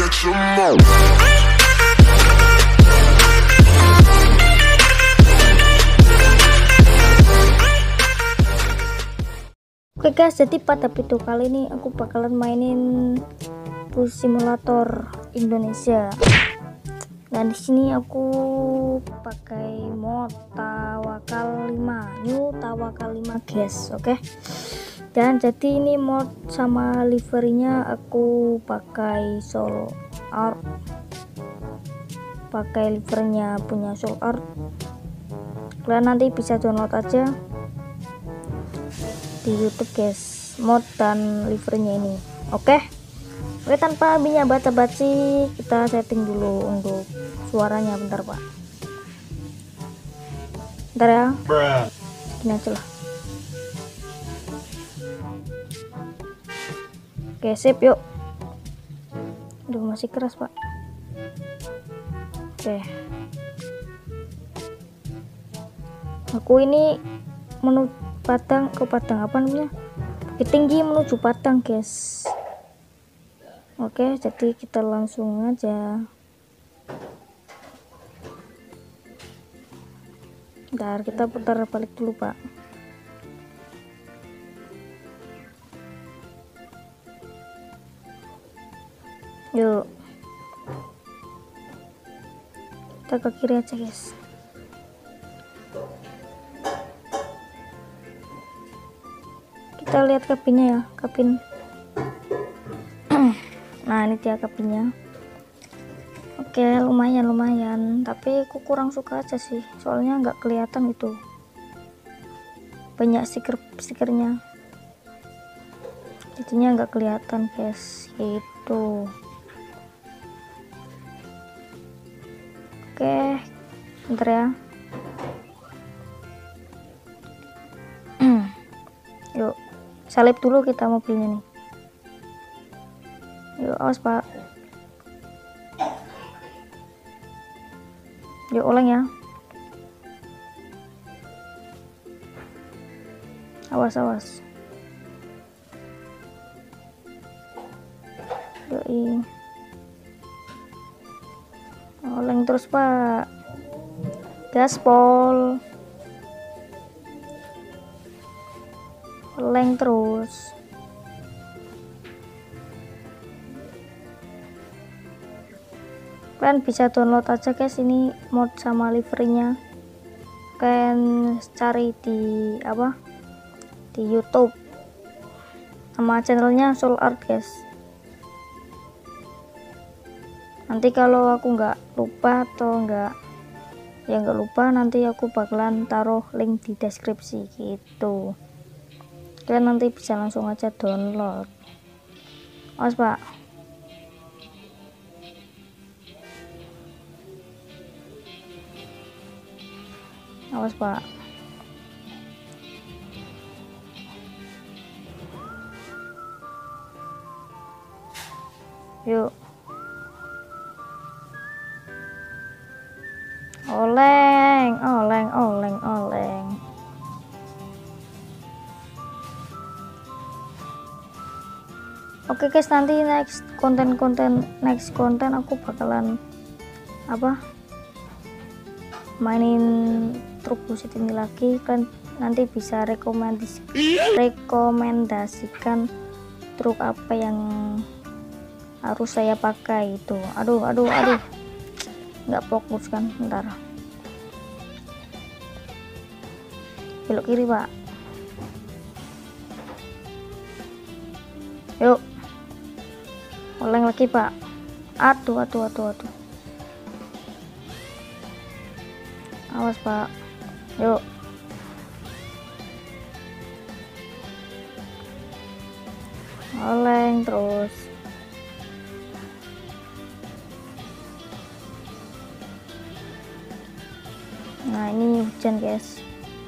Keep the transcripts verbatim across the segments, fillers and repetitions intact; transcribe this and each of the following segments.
Oke guys, jadi pada video kali ini aku bakalan mainin Bus Simulator Indonesia. Dan di sini aku pakai mod Tawakal lima, New Tawakal lima guys. Oke. Dan jadi ini mod sama liverynya aku pakai Soul Art. Pakai livernya punya Soul Art. Kalian nanti bisa download aja di YouTube guys, mod dan livernya ini. Oke. Oke, tanpa minyak basa-basi kita setting dulu untuk suaranya. Bentar pak, bentar ya, gini aja lah. Oke sip, yuk. Aduh masih keras pak. Oke, aku ini menuju Padang ke Padang apa namanya, tinggi menuju Padang guys. Oke, jadi kita langsung aja. Bentar, kita putar balik dulu pak. Yuk, kita ke kiri aja guys. Kita lihat kabinnya ya, kabin. Nah ini dia kabinnya. Oke, lumayan lumayan, tapi aku kurang suka aja sih, soalnya nggak kelihatan itu banyak stiker stikernya, jadinya nggak kelihatan guys itu. Oke, bentar ya. Yuk, salip dulu kita mobilnya nih. Yuk, awas pak. Yuk, oleng ya. Awas awas. Yuk, oleng terus pak. Gaspol. Oleng terus. Kalian bisa download aja guys ini mod sama liverynya. Kalian cari di apa, di YouTube sama channelnya Soul Art guys. Nanti kalau aku nggak lupa atau nggak ya nggak lupa, nanti aku bakalan taruh link di deskripsi gitu. Kalian nanti bisa langsung aja download. Awas pak. Awas pak. Yuk. Oleng, oleng, oleng, oleng. Oke guys, nanti next konten-konten next konten aku bakalan apa, mainin truk busit ini lagi. Kan nanti bisa rekomendasi rekomendasikan truk apa yang harus saya pakai itu. Aduh aduh aduh, nggak fokus kan. Bentar, belok kiri pak. Yuk, oleng lagi pak. Aduh aduh aduh aduh, awas pak. Yuk, oleng terus. Nah ini hujan guys,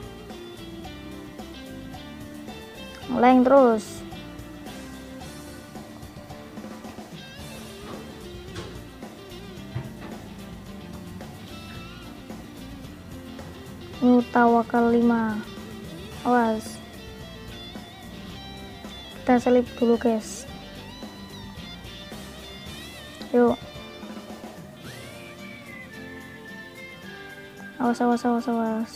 oleng terus. New Tawakal lima, awas. Kita selip dulu guys. Yuk, awas awas awas awas.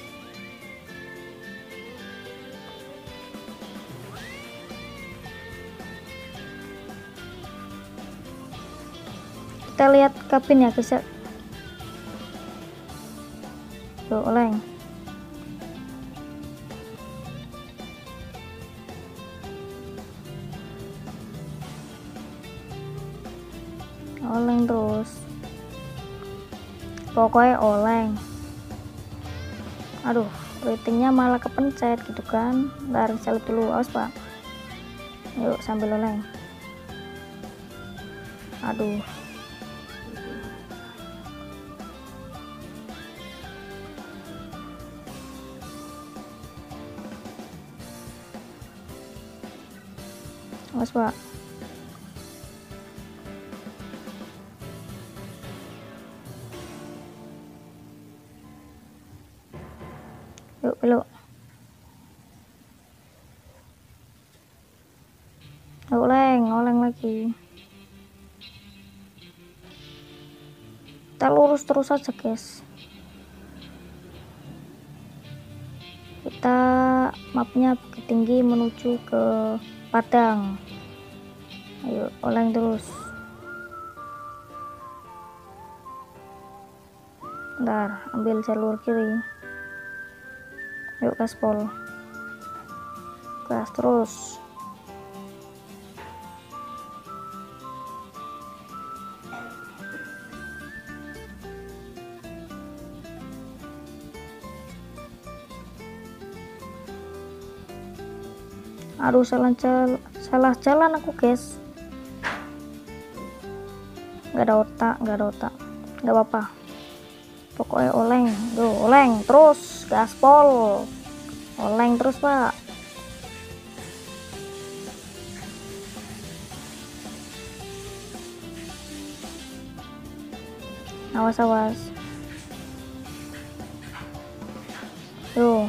Kita lihat kabin ya guys ya. Yuk, oleng. Oleng terus, pokoknya oleng. Aduh, ratingnya malah kepencet gitu kan. Bentar, salib dulu, awas pak. Yuk, sambil oleng. Aduh, awas pak. Yuk, belok. Yuk, oleng, oleng lagi. Kita lurus terus aja guys. Kita mapnya Bukit Tinggi menuju ke Padang. Ayo, oleng terus. Bentar, ambil jalur kiri. Yuk, gaspol. Gas terus. Aduh, salah jalan, salah jalan aku guys. Nggak ada otak, nggak ada otak. Nggak apa-apa. Pokoknya oleng, tuh oleng terus, gaspol, oleng terus pak. Awas awas. Tuh.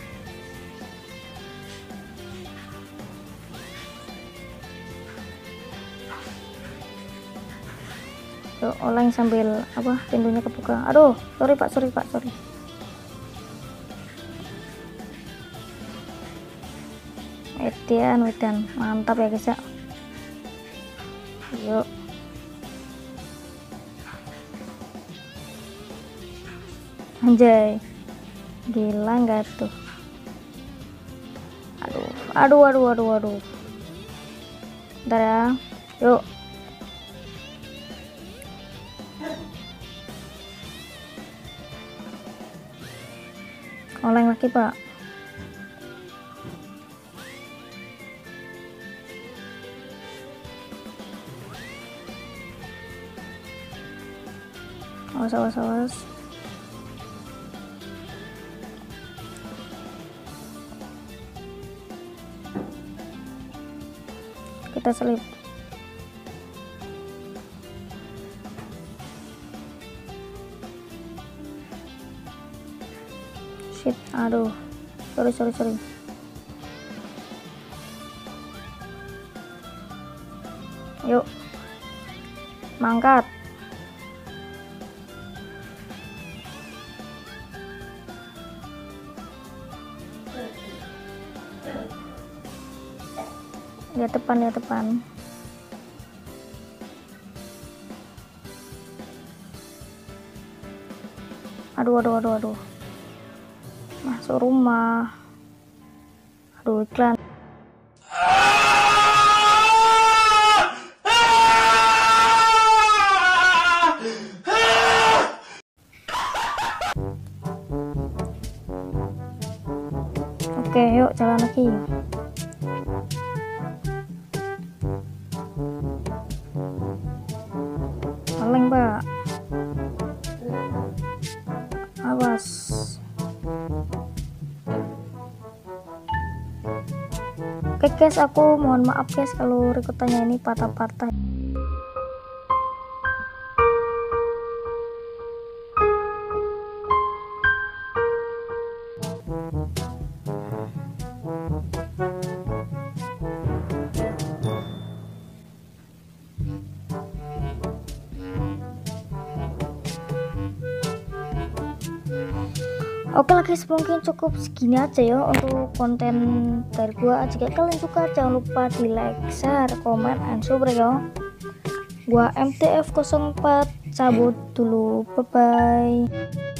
Tuh, oleng sambil apa, pintunya kebuka. Aduh, sorry pak, sorry pak, sorry. Edian, Edian, mantap ya guys ya. Yuk. Anjay, gila nggak tuh? Aduh, aduh, aduh, aduh, aduh. Bentar ya, yuk. Oleng lagi pak. Awas awas awas. Kita selip. Shit, aduh, sorry sorry sorry. Yuk, mangkat. Lihat depan, lihat depan. Aduh aduh aduh aduh, masuk rumah. Aduh, iklan. Oke, yuk jalan lagi. Oleng pak, awas. Oke guys, aku mohon maaf guys kalau rekotannya ini patah-patah. Oke lah guys, mungkin cukup segini aja ya untuk konten dari gua. Jika kalian suka jangan lupa di like, share, komen, and subscribe ya. Gua M T F nol empat cabut dulu, bye bye.